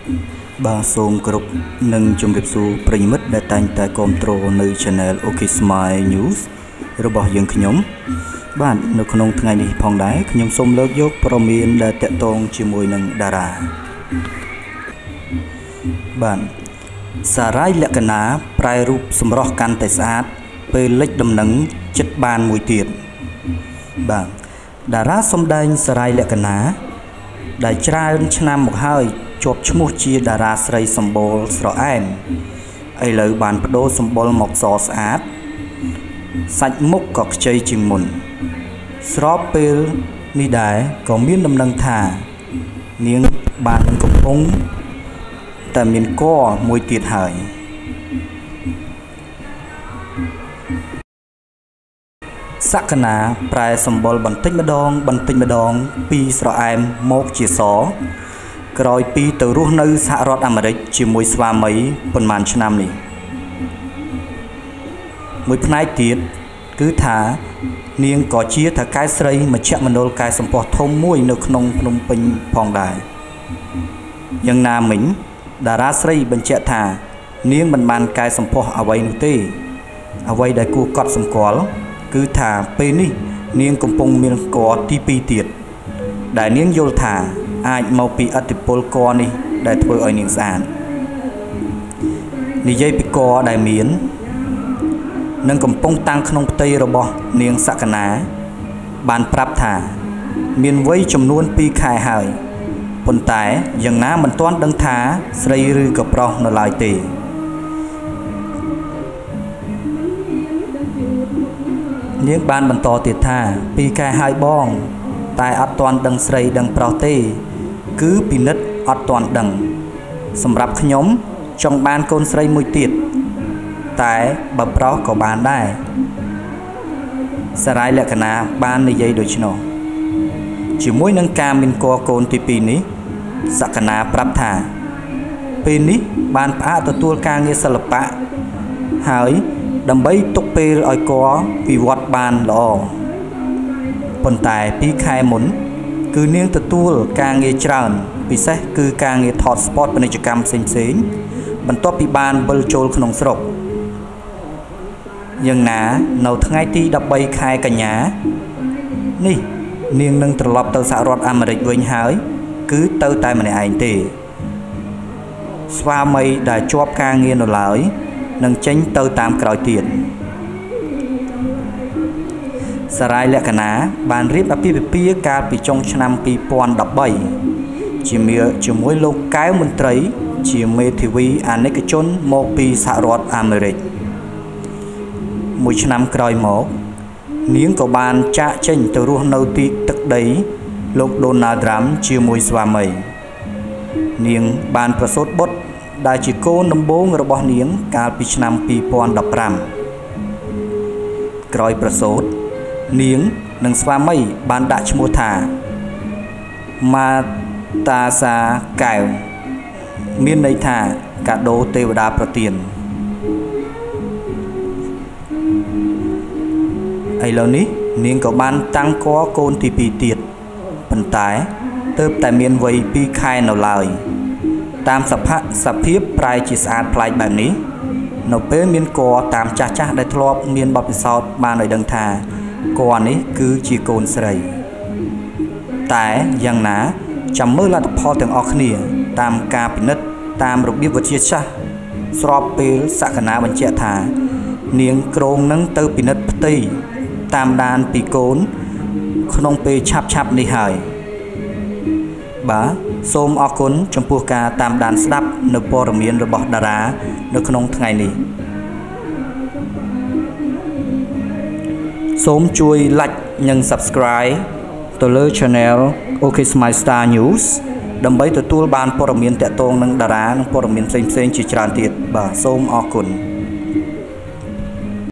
Ba Som Group nâng chùm rịp xu Primit đã tành tại control nơi channel OK Smile Newsរបស់យើងខ្ញុំបាទនៅក្នុងថ្ងៃនេះផងដែរខ្ញុំសូមលើកយកព័ត៌មានដែលតាក់ទងជាមួយនឹងតារាបាទសារាយលក្ខណៈប្រែរូបសម្រស់កាន់តែស្អាតពេលលិចដំណឹងចិត្តបានមួយទៀតបាទតារាសម្ដែងសារាយលក្ខណៈដែលច្រើនឆ្នាំមកហើយជាប់ឈ្មោះជាតារាស្រីសម្បុរស្រអែមឥឡូវបានបដូរសម្បុរមកសស្អាតសាច់មុខក៏ខ្ចីជាងមុនស្របពេលនេះដែរក៏មានដំណឹងថានាងបានកំពុងតែមានកមួយទៀតហើយសក្តាប្រែសម្បុរបន្តិចម្ដងពីស្រអែមមកជាសក្រោយពីទៅរស់នៅសហរដ្ឋអាមេរិកជាមួយស្វាមីប៉ុន្មានឆ្នាំនេះមួយផ្នែកទៀតគឺថានាងក៏ជាថៅកែស្រីមជ្ឈមណ្ឌលកែសម្ផស្សធំមួយនៅក្នុងភ្នំពេញផងដែរយ៉ាងណាមិញតារាស្រីបញ្ជាក់ថានាងមិនបានកែសម្ផស្សអ្វីនោះទេអ្វីដែលគួរកត់សម្គាល់គឺថាពេលនេះនាងកំពុងមានកទី2ទៀតដែលនាងយល់ថាអាចមកពីឥទ្ធិពលកនេះដែលធ្វើឲ្យនាងស្អាតនិយាយពីកដែលមាននឹងកំពុងតាំងក្នុងផ្ទៃរបស់នាងសក្តាបានប្រាប់ថាមានវ័យចំនួន2ខែហើយប៉ុន្តែយ៉ាងណាមិនទាន់ដឹងថាស្រីឬក៏ប្រុសនៅឡើយទេនាងបានបន្តទៀតថា2ខែហើយបងតែអត់ទាន់ដឹងស្រីដឹងប្រុសទេគឺពិនិត្យអត់ទាន់ដឹងសម្រាប់ខ្ញុំចង់បានកូនស្រីមួយទៀតតែបើប្រុសក៏បានដែរសារាយលក្ខណៈបាននិយាយដូច្នោះជាមួយនឹងការមានកកូនទី2នេះសក្តាប្រាប់ថាពេលនេះបានផ្អាកទទួលការងារសិល្បៈហើយដើម្បីទុកពេលឲ្យកវិវត្តបានល្អប៉ុន្តែ2ខែមុនគឺនាងទទួលការងារច្រើនពិសេសគឺការងារថតស្ពតពាណិជ្ជកម្មផ្សេងៗបន្ទាប់ពីបានវិលចូលក្នុងស្រុកយ៉ាងណានៅថ្ងៃទី13ខែកញ្ញានេះនាងនឹងត្រឡប់ទៅសហរដ្ឋអាមេរិកវិញហើយគឺទៅតែម្នាក់ឯងទេស្វាមីដែលជាប់ការងារនៅឡើយនឹងចេញទៅតាមក្រោយទៀតសារាយលក្ខណៈបានរៀបអាពាហ៍ពិពាហ៍កាលពីចុងឆ្នាំ2013ជាមួយលោកកែវមន្ត្រីជាមេធាវីអាណិកជនមកពីសហរដ្ឋអាមេរិកមួយឆ្នាំក្រោយមកនាងក៏បានចាកចេញទៅរស់នៅទីទឹកដីលោកដូណាល់ត្រាំជាមួយស្វាមីនាងបានប្រសូតបុត្រដែលជាកូនដំបូងរបស់នាងកាលពីឆ្នាំ2015ក្រោយប្រសូតនាងនិងស្វាមីបានដាក់ឈ្មោះថាម៉ាតាសាកែវមានន័យថាកាដូទេវតាប្រទានឥឡូវនេះនាងក៏បានតាំងកូនទី2ទៀតប៉ុន្តែទើបតែមានវ័យ2ខែនៅឡើយតាមសភាពប្រែជាស្អាតប្លែកបែបនេះនៅពេលមានកតាមចាស់ដែលធ្លាប់មានបទពិសោធន៍បានឲ្យដឹងថាកនេះគឺជាកូនស្រីតែយ៉ាងណាចាំមើលលទ្ធផលទាំងអស់គ្នាតាមការពិនិត្យតាមរបៀបវិទ្យាសាស្ត្រស្របពេលសក្តាបញ្ជាក់ថានាងក្រងនឹងទៅពិនិត្យផ្ទៃតាមដានពីកូនក្នុងពេលឆាប់នេះហើយបាទសូមអរគុណចំពោះការតាមដានស្ដាប់នៅព័ត៌មានរបស់តារានៅក្នុងថ្ងៃនេះសូមជួយ like និង subscribe ទៅលើ channel OK Smile Star News ដើម្បីទទួលបានព័ត៌មានទាក់ទងនឹងតារានិងព័ត៌មានផ្សេងៗជាច្រើនទៀតបាទសូមអរគុណ